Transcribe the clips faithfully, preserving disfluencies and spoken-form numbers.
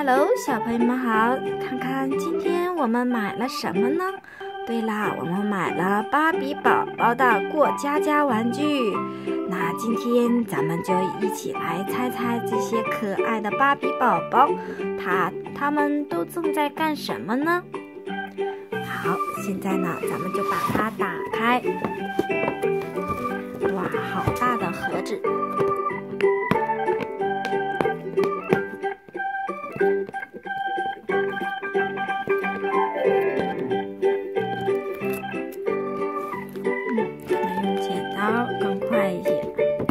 Hello， 小朋友们好！看看今天我们买了什么呢？对啦，我们买了芭比宝宝的过家家玩具。那今天咱们就一起来猜猜这些可爱的芭比宝宝，他他们都正在干什么呢？好，现在呢，咱们就把它打开。哇，好大的盒子！更快一些。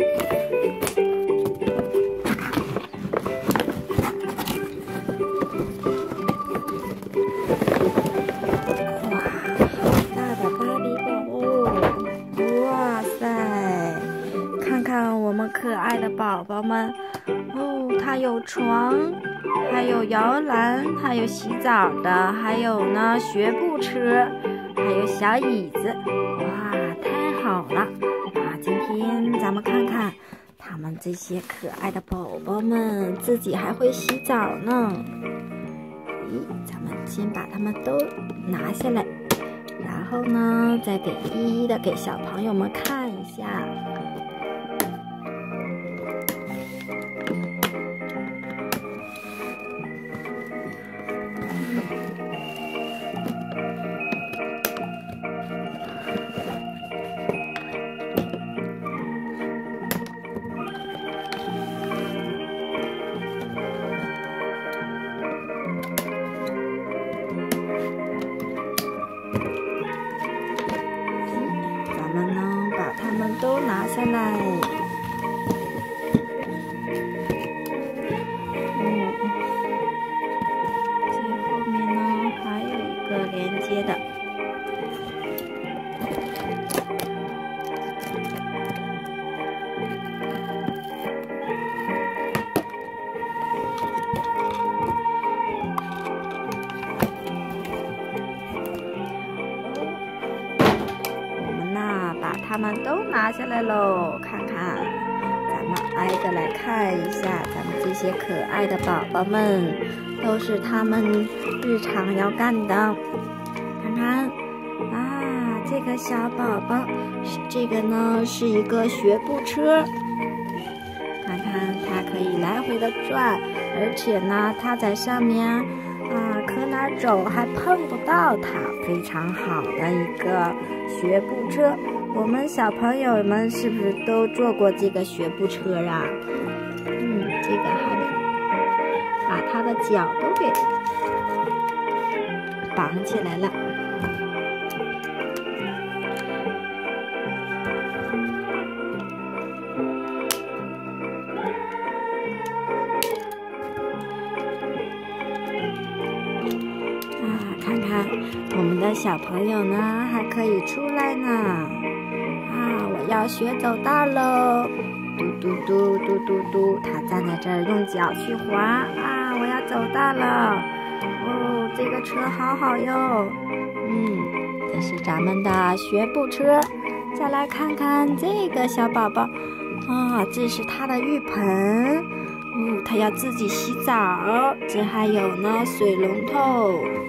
哇，好大的芭比宝宝！哇塞，看看我们可爱的宝宝们哦，它有床，还有摇篮，还有洗澡的，还有呢学步车，还有小椅子。哇，太好了！今天咱们看看他们这些可爱的宝宝们自己还会洗澡呢。咦，咱们先把它们都拿下来，然后呢再给一一的给小朋友们看一下。都拿下来。嗯，最后面呢还有一个连接的。他们都拿下来喽，看看，咱们挨个来看一下，咱们这些可爱的宝宝们，都是他们日常要干的。看看，啊，这个小宝宝，这个呢是一个学步车，看看它可以来回的转，而且呢，它在上面啊，可哪走还碰不到它，非常好的一个学步车。我们小朋友们是不是都坐过这个学步车啊？嗯，这个还得把他的脚都给绑起来了。啊，看看我们的小朋友呢，还可以出来呢。要学走道喽，嘟嘟嘟嘟嘟嘟，他站在这儿用脚去滑啊！我要走道了，哦，这个车好好哟，嗯，这是咱们的学步车。再来看看这个小宝宝啊，这是他的浴盆，哦，他要自己洗澡。这还有呢，水龙头。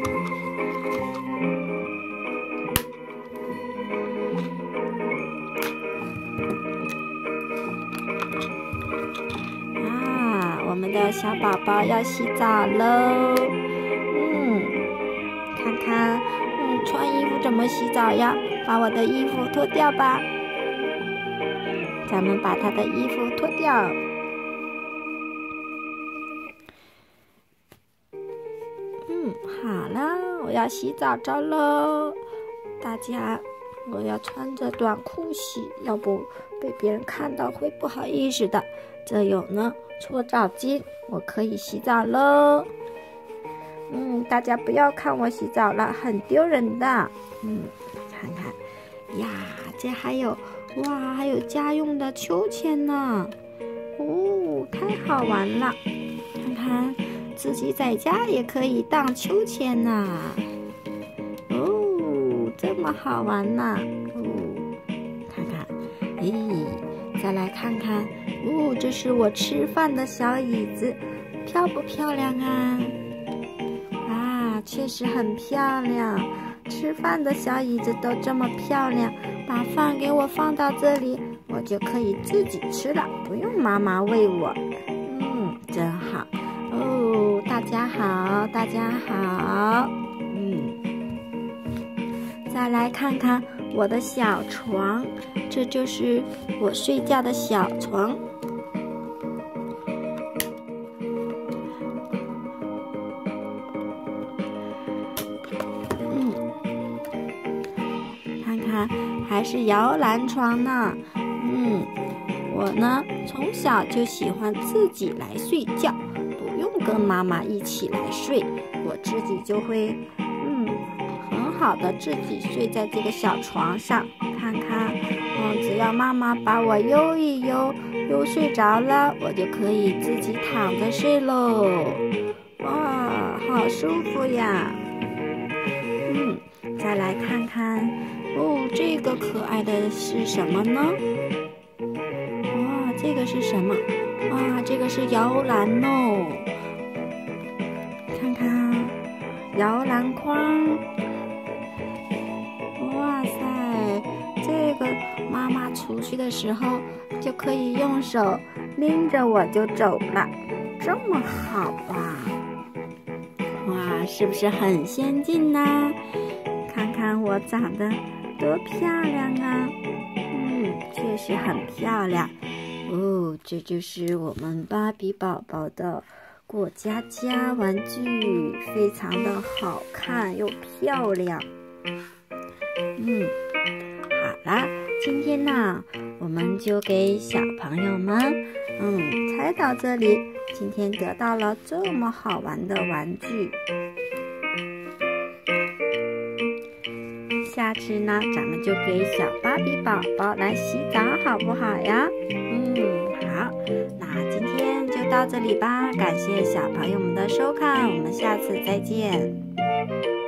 我们的小宝宝要洗澡喽，嗯，看看，嗯，穿衣服怎么洗澡呀？把我的衣服脱掉吧，咱们把他的衣服脱掉。嗯，好了，我要洗澡澡喽，大家，我要穿着短裤洗，要不被别人看到会不好意思的。这有呢。搓澡巾，我可以洗澡喽。嗯，大家不要看我洗澡了，很丢人的。嗯，看看呀，这还有哇，还有家用的秋千呢。哦，太好玩了！看看自己在家也可以荡秋千呢。哦，这么好玩呢。哦，看看，咦， 再来看看，哦，这是我吃饭的小椅子，漂不漂亮啊？啊，确实很漂亮。吃饭的小椅子都这么漂亮，把饭给我放到这里，我就可以自己吃了，不用妈妈喂我。嗯，真好。哦，大家好，大家好。嗯，再来看看我的小床，这就是我睡觉的小床。嗯，看看还是摇篮床呢。嗯，我呢从小就喜欢自己来睡觉，不用跟妈妈一起来睡，我自己就会嗯很好的自己睡在这个小床上。看看，嗯，只要妈妈把我悠一悠，悠睡着了，我就可以自己躺着睡喽。哇，好舒服呀！嗯，再来看看，哦，这个可爱的是什么呢？哇，这个是什么？哇，这个是摇篮哦。看看，摇篮筐。哇塞，这个妈妈出去的时候就可以用手拎着我就走了，这么好啊！哇，是不是很先进呢？看看我长得多漂亮啊！嗯，确实很漂亮哦。这就是我们芭比宝宝的过家家玩具，非常的好看又漂亮。嗯，好啦，今天呢，我们就给小朋友们，嗯，猜到这里。今天得到了这么好玩的玩具，下次呢，咱们就给小芭比宝宝来洗澡，好不好呀？嗯，好，那今天就到这里吧，感谢小朋友们的收看，我们下次再见。